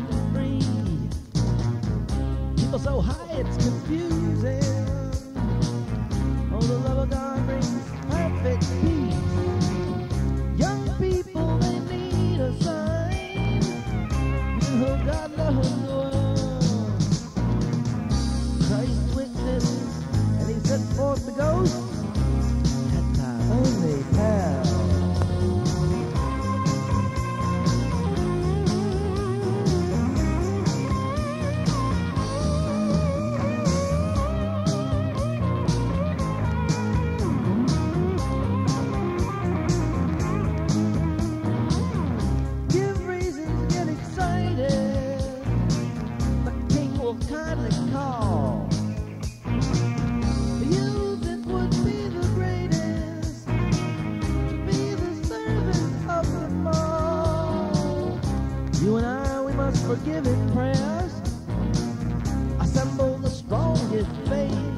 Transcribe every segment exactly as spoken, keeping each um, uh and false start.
free. People so high it's confusing. Oh, the love of God brings perfect peace. Young people, they need a sign. Oh, God loves the world. Christ witnessed, and he sent forth the ghost. That's our only pal. Forgiving prayers, assemble the strongest faith.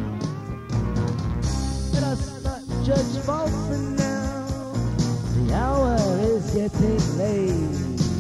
Let us not judge falsely now, the hour is getting late.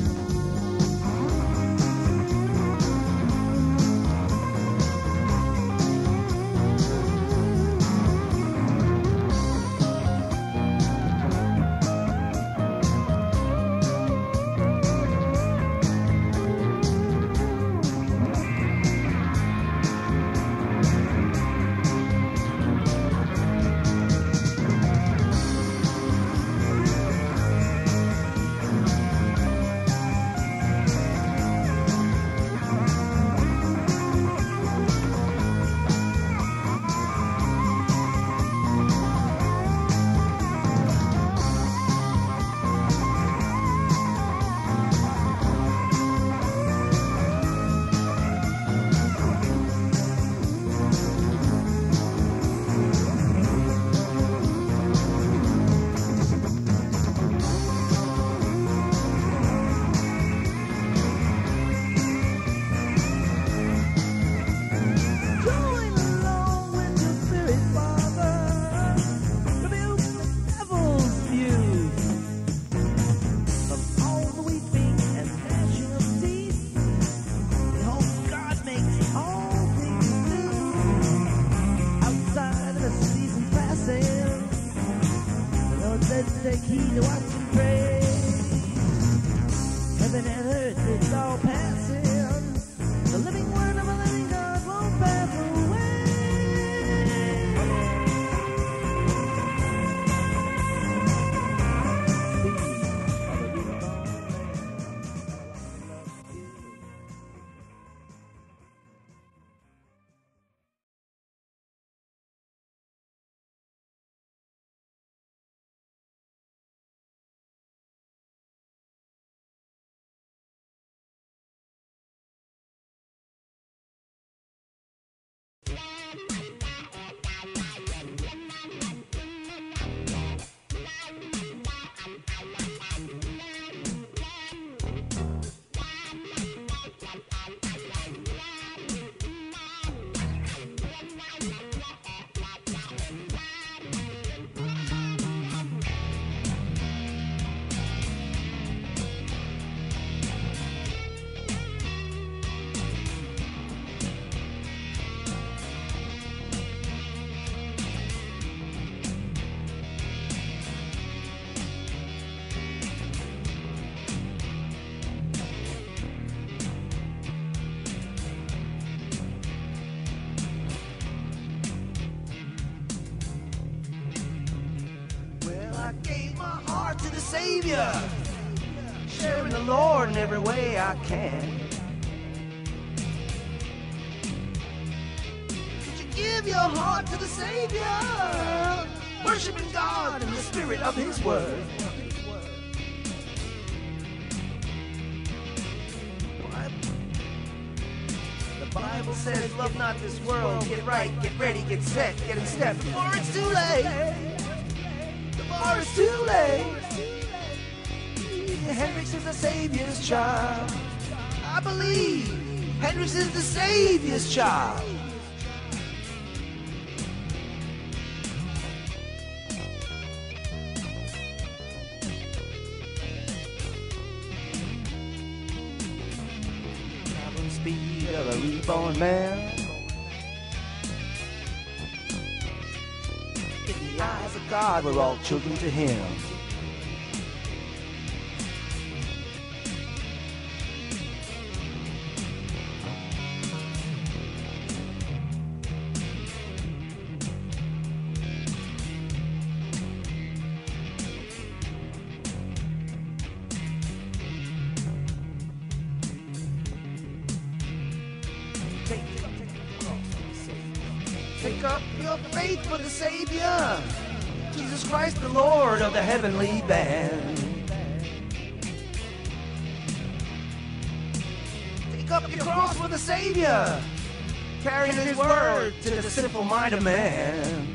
Take heed to watch and pray. Heaven and earth, it's all passing. The living word of a living God won't pass away. Savior, sharing the Lord in every way I can. Did you give your heart to the Savior, worshiping God in the spirit of His word? The Bible says, love not this world, get right, get ready, get set, get in step, before it's too late. Before it's too late. Hendrix is the Savior's child. I believe Hendrix is the Savior's child. speed of a reborn man. In the eyes of God, we're all children to Him. Take up your faith for the Savior, Jesus Christ, the Lord of the heavenly band. Take up your cross for the Savior, carrying His word to the sinful mind of man.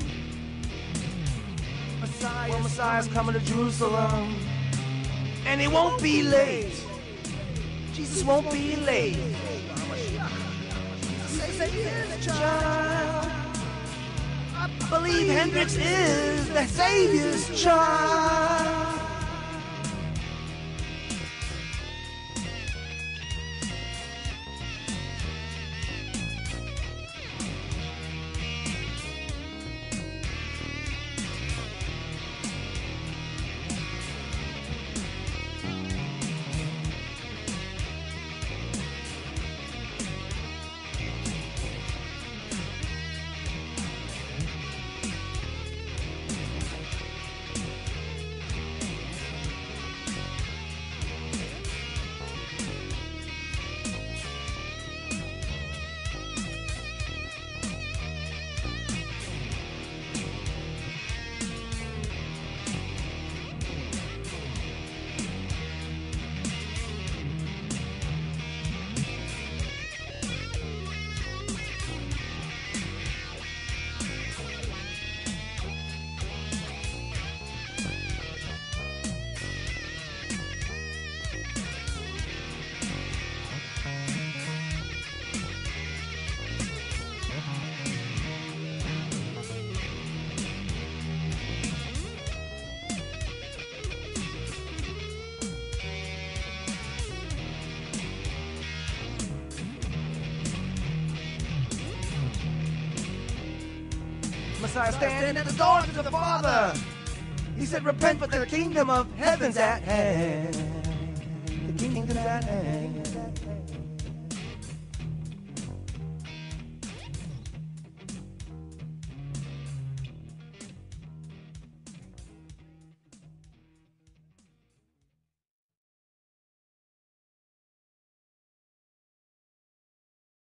Messiah, well, Messiah's coming to Jerusalem, and He won't be late. Jesus won't be late. Savior's child. I believe Hendrix is the Savior's child. Messiah standing at the door to the Father. He said, repent, for the kingdom of heaven's at hand. The kingdom's at hand.